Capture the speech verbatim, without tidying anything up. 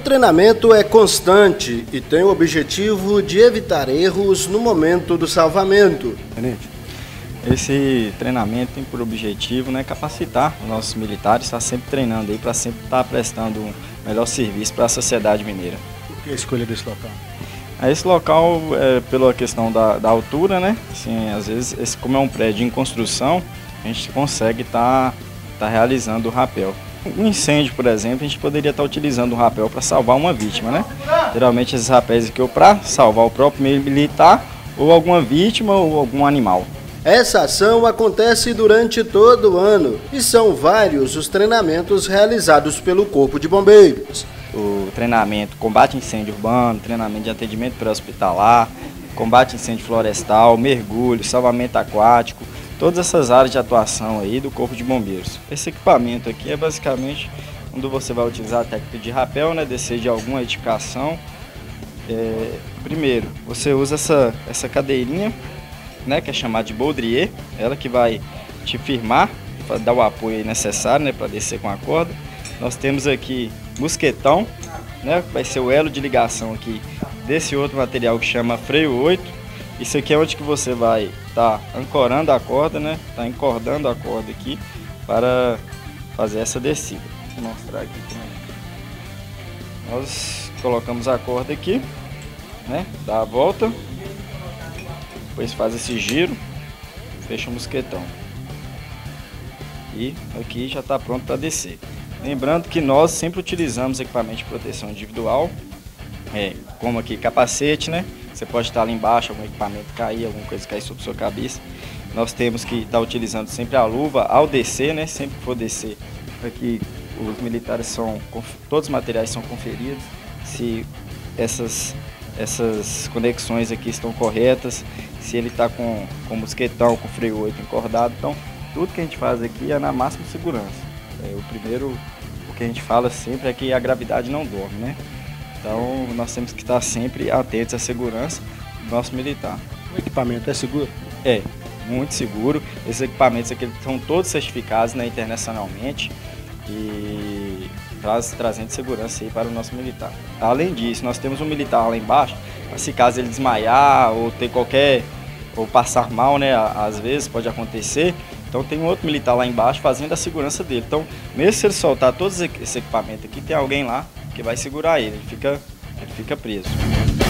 treinamento é constante e tem o objetivo de evitar erros no momento do salvamento. Esse treinamento tem por objetivo, né, capacitar os nossos militares, estar sempre treinando aí para sempre estar prestando um melhor serviço para a sociedade mineira. Por que a escolha desse local? Esse local, é, pela questão da, da altura, né, assim, às vezes, esse, como é um prédio em construção, a gente consegue estar tá, tá realizando o rapel. Um incêndio, por exemplo, a gente poderia estar tá utilizando o rapel para salvar uma vítima, né? Geralmente esses rapéis aqui, ou para salvar o próprio militar, ou alguma vítima, ou algum animal. Essa ação acontece durante todo o ano e são vários os treinamentos realizados pelo Corpo de Bombeiros. O treinamento combate incêndio urbano, treinamento de atendimento pré-hospitalar, combate incêndio florestal, mergulho, salvamento aquático, todas essas áreas de atuação aí do Corpo de Bombeiros. Esse equipamento aqui é basicamente quando você vai utilizar a técnica de rapel, né, descer de alguma edificação. É, primeiro, você usa essa, essa cadeirinha, né, que é chamada de baudrier, ela que vai te firmar, para dar o apoio necessário, né, para descer com a corda. Nós temos aqui mosquetão, né, que vai ser o elo de ligação aqui desse outro material que chama freio oito. Isso aqui é onde que você vai estar tá ancorando a corda, né, tá encordando a corda aqui para fazer essa descida. Vou mostrar aqui como é. Nós colocamos a corda aqui, né, dá a volta. Depois faz esse giro, fecha o mosquetão. E aqui já está pronto para descer. Lembrando que nós sempre utilizamos equipamento de proteção individual, é, como aqui capacete, né? Você pode estar ali embaixo, algum equipamento cair, alguma coisa cair sobre sua cabeça. Nós temos que estar utilizando sempre a luva ao descer, né? Sempre que for descer, aqui os militares são, todos os materiais são conferidos, se essas essas conexões aqui estão corretas, se ele está com, com mosquetão, com freio oito encordado. Então, tudo que a gente faz aqui é na máxima segurança. É, o primeiro, o que a gente fala sempre é que a gravidade não dorme, né? Então, nós temos que estar sempre atentos à segurança do nosso militar. O equipamento é seguro? É, muito seguro. Esses equipamentos aqui são todos certificados, né, internacionalmente, e traz, trazendo segurança aí para o nosso militar. Além disso, nós temos um militar lá embaixo, se caso ele desmaiar ou ter qualquer, ou passar mal, né, às vezes pode acontecer, então tem um outro militar lá embaixo fazendo a segurança dele. Então, mesmo se ele soltar todos esse equipamento aqui, tem alguém lá que vai segurar ele, ele fica, ele fica preso.